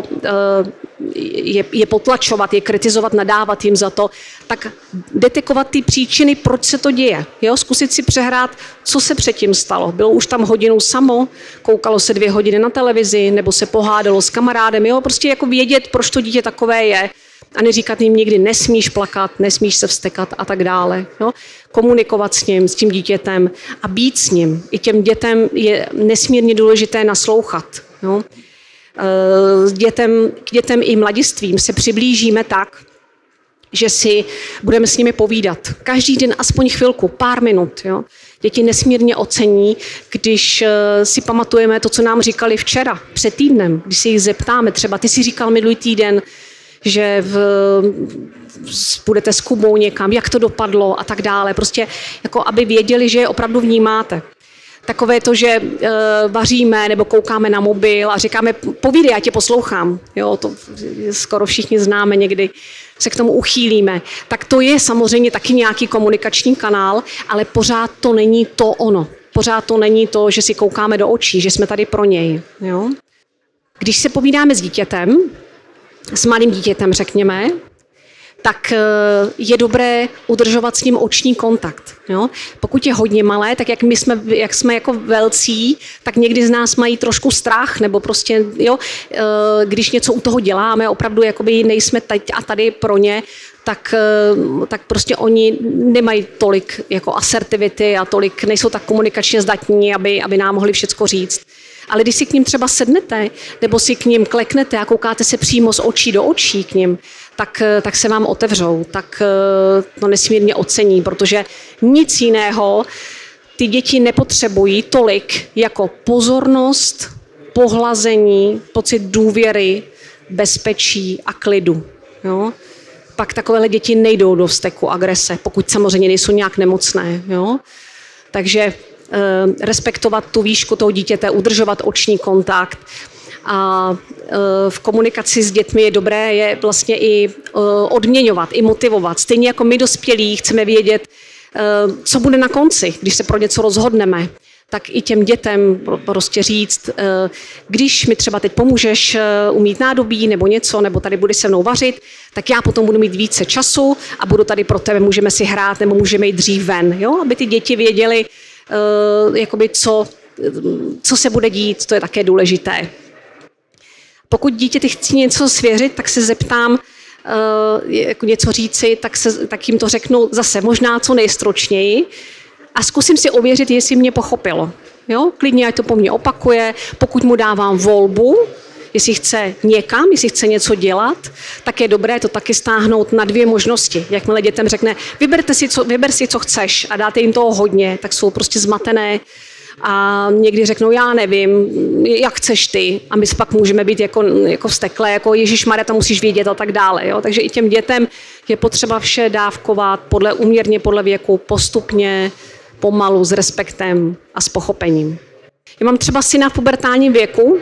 S1: je, je potlačovat, je kritizovat, nadávat jim za to, tak detekovat ty příčiny, proč se to děje. Jo? Zkusit si přehrát, co se předtím stalo. Bylo už tam hodinu samo, koukalo se dvě hodiny na televizi, nebo se pohádalo s kamarádem. Jo? Prostě jako vědět, proč to dítě takové je. A neříkat jim nikdy nesmíš plakat, nesmíš se vztekat a tak dále. Jo? Komunikovat s ním, s tím dítětem a být s ním. I těm dětem je nesmírně důležité naslouchat. Jo? S dětem, k dětem i mladistvím se přiblížíme tak, že si budeme s nimi povídat. Každý den aspoň chvilku, pár minut. Jo? Děti nesmírně ocení, když si pamatujeme to, co nám říkali včera, před týdnem, když si jich zeptáme. Třeba ty si říkal minulý týden, že v, budete s Kubou někam, jak to dopadlo a tak dále. Prostě jako aby věděli, že je opravdu vnímáte. Takové to, že e, vaříme nebo koukáme na mobil a říkáme, povídej, já tě poslouchám. Jo, to skoro všichni známe, někdy se k tomu uchýlíme. Tak to je samozřejmě taky nějaký komunikační kanál, ale pořád to není to ono. Pořád to není to, že si koukáme do očí, že jsme tady pro něj. Jo? Když se povídáme s dítětem, s malým dítětem, řekněme, tak je dobré udržovat s ním oční kontakt. Jo? Pokud je hodně malé, tak jak my jsme, jak jsme jako velcí, tak někdy z nás mají trošku strach, nebo prostě, jo, když něco u toho děláme, opravdu jakoby nejsme teď a tady pro ně, tak, tak prostě oni nemají tolik jako asertivity a tolik, nejsou tak komunikačně zdatní, aby, aby nám mohli všecko říct. Ale když si k ním třeba sednete, nebo si k ním kleknete a koukáte se přímo z očí do očí k ním, tak, tak se vám otevřou, tak to nesmírně ocení, protože nic jiného ty děti nepotřebují tolik jako pozornost, pohlazení, pocit důvěry, bezpečí a klidu. Jo? Pak takovéhle děti nejdou do vzteku, agrese, pokud samozřejmě nejsou nějak nemocné. Jo? Takže respektovat tu výšku toho dítěte, udržovat oční kontakt. A v komunikaci s dětmi je dobré je vlastně i odměňovat, i motivovat. Stejně jako my dospělí chceme vědět, co bude na konci, když se pro něco rozhodneme. Tak i těm dětem prostě říct, když mi třeba teď pomůžeš umýt nádobí nebo něco, nebo tady budeš se mnou vařit, tak já potom budu mít více času a budu tady pro tebe, můžeme si hrát nebo můžeme jít dřív ven. Jo? Aby ty děti věděly, Uh, jakoby co, co se bude dít, to je také důležité. Pokud dítěti chci něco svěřit, tak se zeptám, uh, jako něco říci, tak, se, tak jim to řeknu zase možná co nejstručněji a zkusím si ověřit, jestli mě pochopilo. Jo? Klidně, ať to po mně opakuje, pokud mu dávám volbu, jestli chce někam, jestli chce něco dělat, tak je dobré to taky stáhnout na dvě možnosti. Jakmile dětem řekne, vyberte si, co, vyber si, co chceš a dáte jim toho hodně, tak jsou prostě zmatené a někdy řeknou, já nevím, jak chceš ty a my pak můžeme být jako, jako vzteklé, jako ježišmarja, to musíš vědět a tak dále. Jo? Takže i těm dětem je potřeba vše dávkovat podle, uměrně podle věku, postupně, pomalu, s respektem a s pochopením. Já mám třeba syna v pubertálním věku,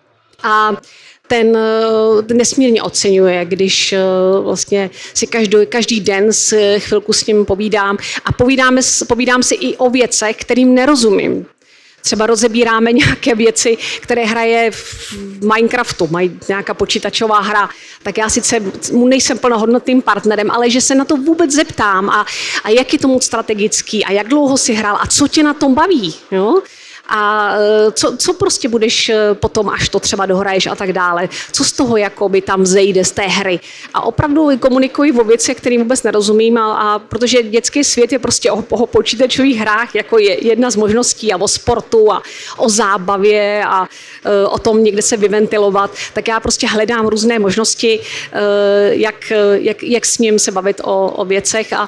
S1: a ten nesmírně oceňuje, když vlastně si každý, každý den s chvilku s ním povídám a povídáme, povídám si i o věcech, kterým nerozumím. Třeba rozebíráme nějaké věci, které hraje v Minecraftu, mají nějaká počítačová hra, tak já sice mu nejsem plnohodnotným partnerem, ale že se na to vůbec zeptám a, a jak je to moc strategický a jak dlouho si hrál a co tě na tom baví, jo? A co, co prostě budeš potom, až to třeba dohraješ a tak dále. Co z toho jakoby tam vzejde z té hry. A opravdu komunikuji o věcech, kterým vůbec nerozumím, a, a protože dětský svět je prostě o, o počítačových hrách jako je jedna z možností a o sportu a o zábavě a e, o tom někde se vyventilovat, tak já prostě hledám různé možnosti, e, jak, jak, jak s ním se bavit o, o věcech a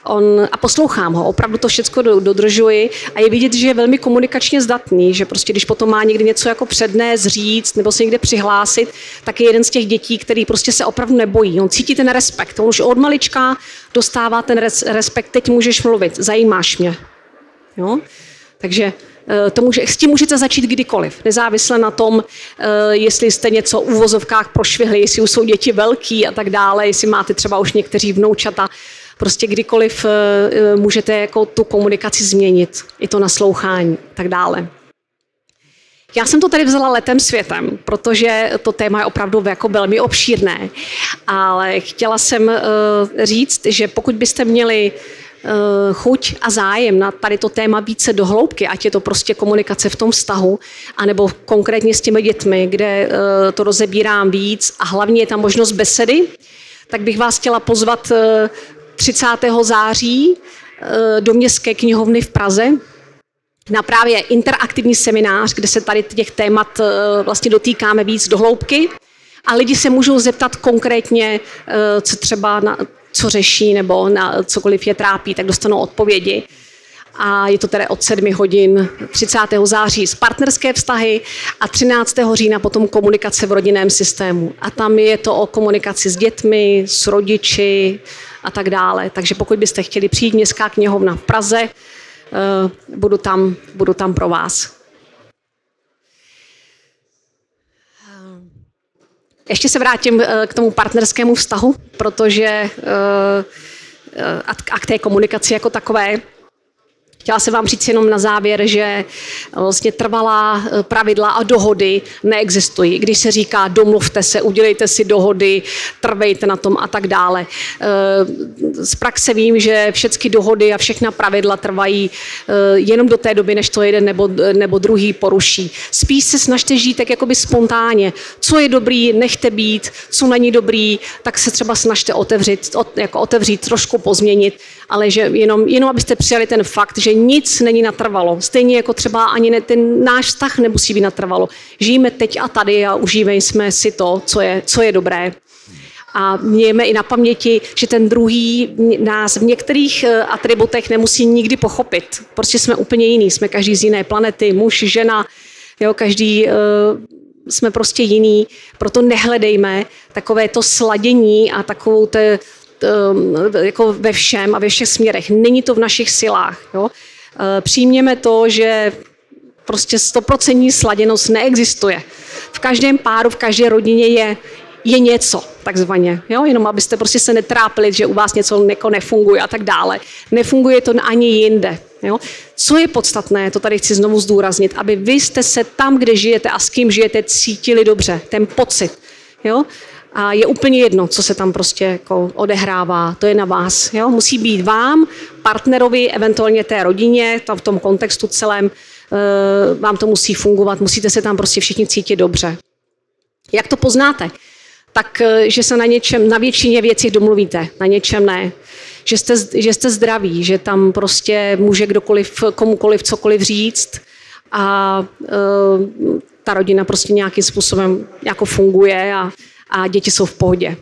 S1: On, a poslouchám ho, opravdu to všechno dodržuji a je vidět, že je velmi komunikačně zdatný, že prostě když potom má někdy něco jako přednést, říct nebo se někde přihlásit, tak je jeden z těch dětí, který prostě se opravdu nebojí. On cítí ten respekt, on už od malička dostává ten res, respekt, teď můžeš mluvit, zajímáš mě. Jo? Takže to může, s tím můžete začít kdykoliv, nezávisle na tom, jestli jste něco v uvozovkách prošvihli, jestli už jsou děti velký a tak dále, jestli máte třeba už někteří vnoučata, prostě kdykoliv můžete jako tu komunikaci změnit, i to naslouchání a tak dále. Já jsem to tady vzala letem světem, protože to téma je opravdu jako velmi obšírné, ale chtěla jsem říct, že pokud byste měli chuť a zájem na tady to téma více do hloubky, ať je to prostě komunikace v tom vztahu, anebo konkrétně s těmi dětmi, kde to rozebírám víc a hlavně je tam možnost besedy, tak bych vás chtěla pozvat třicátého září do Městské knihovny v Praze na právě interaktivní seminář, kde se tady těch témat vlastně dotýkáme víc do hloubky a lidi se můžou zeptat konkrétně, co třeba na, co řeší nebo na cokoliv je trápí, tak dostanou odpovědi. A je to tedy od sedmi hodin třicátého září z partnerské vztahy a třináctého října potom komunikace v rodinném systému. A tam je to o komunikaci s dětmi, s rodiči a tak dále. Takže pokud byste chtěli přijít, Městská knihovna v Praze, budu tam, budu tam pro vás. Ještě se vrátím k tomu partnerskému vztahu, protože a k té komunikaci jako takové. Chtěla jsem vám říct jenom na závěr, že vlastně trvalá pravidla a dohody neexistují. Když se říká domluvte se, udělejte si dohody, trvejte na tom a tak dále. Z praxe vím, že všechny dohody a všechna pravidla trvají jenom do té doby, než to jeden nebo, nebo druhý poruší. Spíš se snažte žít tak jakoby spontánně. Co je dobrý, nechte být, co není dobrý, tak se třeba snažte otevřít, jako otevřít, trošku pozměnit, ale že jenom, jenom abyste přijali ten fakt, že nic není natrvalo. Stejně jako třeba ani ne, ten náš vztah nemusí být natrvalo. Žijeme teď a tady a užívejme si to, co je, co je dobré. A mějme i na paměti, že ten druhý nás v některých atributech nemusí nikdy pochopit. Prostě jsme úplně jiný. Jsme každý z jiné planety, muž, žena, jo, každý uh, jsme prostě jiný. Proto nehledejme takové to sladění a takovou te, jako ve všem a ve všech směrech. Není to v našich silách. Jo? Přijměme to, že prostě stoprocentní sladěnost neexistuje. V každém páru, v každé rodině je, je něco, takzvaně. Jo? Jenom abyste prostě se netrápili, že u vás něco neko nefunguje a tak dále. Nefunguje to ani jinde. Jo? Co je podstatné, to tady chci znovu zdůraznit, aby vy jste se tam, kde žijete a s kým žijete, cítili dobře. Ten pocit. Jo? A je úplně jedno, co se tam prostě jako odehrává, to je na vás. Jo? Musí být vám, partnerovi, eventuálně té rodině, tam v tom kontextu celém, uh, vám to musí fungovat, musíte se tam prostě všichni cítit dobře. Jak to poznáte? Tak, že se na něčem, na většině věcí domluvíte, na něčem ne. Že jste, že jste zdraví, že tam prostě může kdokoliv, komukoliv cokoliv říct a uh, ta rodina prostě nějakým způsobem jako funguje a a děti jsou v pohodě.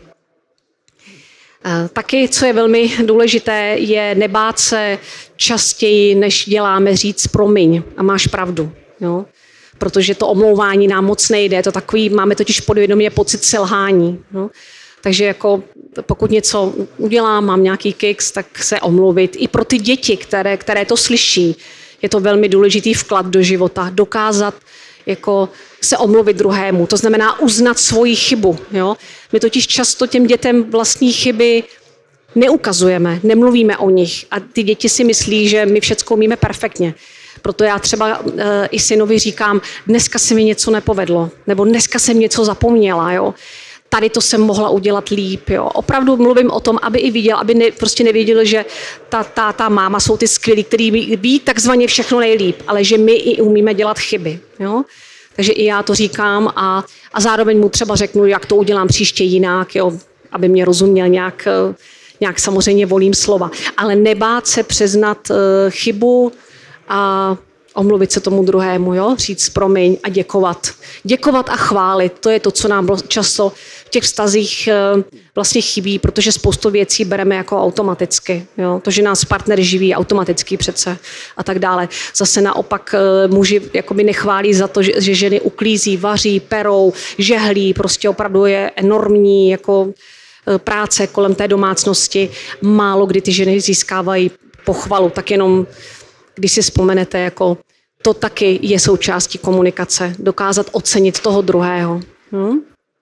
S1: Taky, co je velmi důležité, je nebát se častěji, než děláme, říct promiň a máš pravdu. Jo? Protože to omlouvání nám moc nejde, je to takový, máme totiž podvědomě pocit selhání. Jo? Takže jako pokud něco udělám, mám nějaký kiks, tak se omluvit. I pro ty děti, které, které to slyší, je to velmi důležitý vklad do života, dokázat jako se omluvit druhému, to znamená uznat svoji chybu. Jo? My totiž často těm dětem vlastní chyby neukazujeme, nemluvíme o nich a ty děti si myslí, že my všecko umíme perfektně. Proto já třeba e, i synovi říkám, dneska se mi něco nepovedlo, nebo dneska jsem něco zapomněla, jo? Tady to jsem mohla udělat líp. Jo? Opravdu mluvím o tom, aby i viděl, aby ne, prostě nevěděl, že ta, ta, ta máma jsou ty skvělí, který ví, ví takzvaně všechno nejlíp, ale že my i umíme dělat chyby. Jo? Takže i já to říkám a, a zároveň mu třeba řeknu, jak to udělám příště jinak, jo? Aby mě rozuměl nějak, nějak samozřejmě volím slova. Ale nebát se přiznat uh, chybu a omluvit se tomu druhému, jo? Říct promiň a děkovat. Děkovat a chválit, to je to, co nám často v těch vztazích vlastně chybí, protože spoustu věcí bereme jako automaticky. Jo? To, že nás partner živí, automaticky přece a tak dále. Zase naopak muži jakoby nechválí za to, že ženy uklízí, vaří, perou, žehlí, prostě opravdu je enormní jako práce kolem té domácnosti. Málo kdy ty ženy získávají pochvalu, tak jenom když si vzpomenete, jako to taky je součástí komunikace, dokázat ocenit toho druhého. Hm?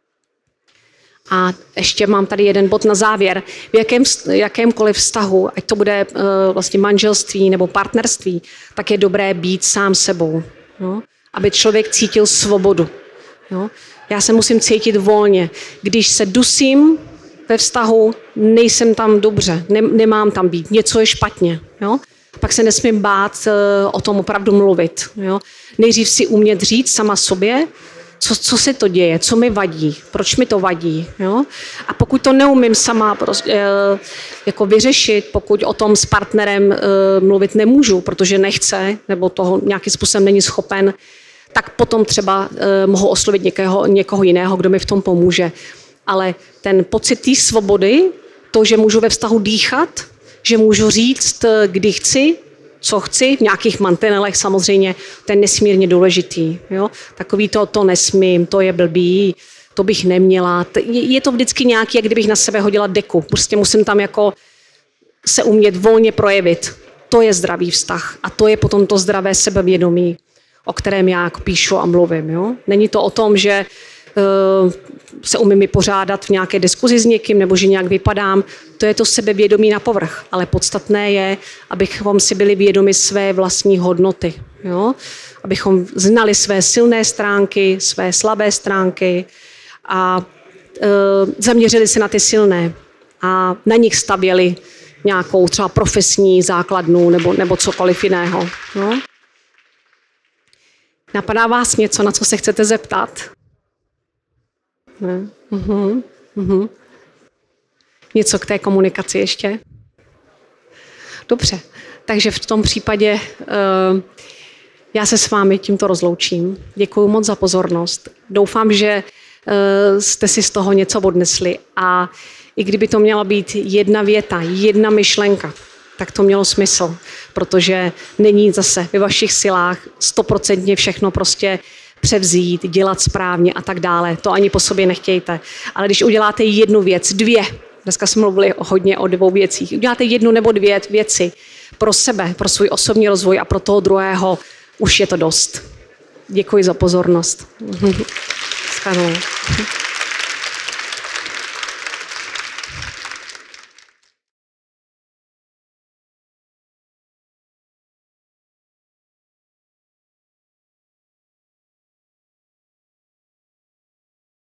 S1: A ještě mám tady jeden bod na závěr. V jakém, jakémkoliv vztahu, ať to bude uh, vlastně manželství nebo partnerství, tak je dobré být sám sebou. Jo? Aby člověk cítil svobodu. Jo? Já se musím cítit volně. Když se dusím ve vztahu, nejsem tam dobře, ne, nemám tam být, něco je špatně. Jo? Pak se nesmím bát uh, o tom opravdu mluvit. Jo? Nejdřív si umět říct sama sobě, co, co se to děje, co mi vadí, proč mi to vadí. Jo? A pokud to neumím sama prostě, uh, jako vyřešit, pokud o tom s partnerem uh, mluvit nemůžu, protože nechce, nebo toho nějakým způsobem není schopen, tak potom třeba uh, mohu oslovit někoho, někoho jiného, kdo mi v tom pomůže. Ale ten pocit té svobody, to, že můžu ve vztahu dýchat, že můžu říct, kdy chci, co chci, v nějakých mantinelech samozřejmě, to je nesmírně důležitý. Jo? Takový to, to nesmím, to je blbý, to bych neměla. Je to vždycky nějaký, jak kdybych na sebe hodila deku. Prostě musím tam jako se umět volně projevit. To je zdravý vztah a to je potom to zdravé sebevědomí, o kterém já píšu a mluvím. Jo? Není to o tom, že uh, se umím vypořádat v nějaké diskuzi s někým nebo že nějak vypadám. To je to sebevědomí na povrch. Ale podstatné je, abychom si byli vědomi své vlastní hodnoty. Jo? Abychom znali své silné stránky, své slabé stránky a uh, zaměřili se na ty silné a na nich stavěli nějakou třeba profesní základnu nebo, nebo cokoliv jiného. Jo? Napadá vás něco, na co se chcete zeptat? Ne. Uhum. Uhum. Něco k té komunikaci ještě? Dobře, takže v tom případě uh, já se s vámi tímto rozloučím. Děkuji moc za pozornost. Doufám, že uh, jste si z toho něco odnesli a i kdyby to měla být jedna věta, jedna myšlenka, tak to mělo smysl, protože není zase ve vašich silách stoprocentně všechno prostě převzít, dělat správně a tak dále. To ani po sobě nechtějte. Ale když uděláte jednu věc, dvě, dneska jsme mluvili o hodně o dvou věcích, uděláte jednu nebo dvě věci pro sebe, pro svůj osobní rozvoj a pro toho druhého, už je to dost. Děkuji za pozornost. Skvělé.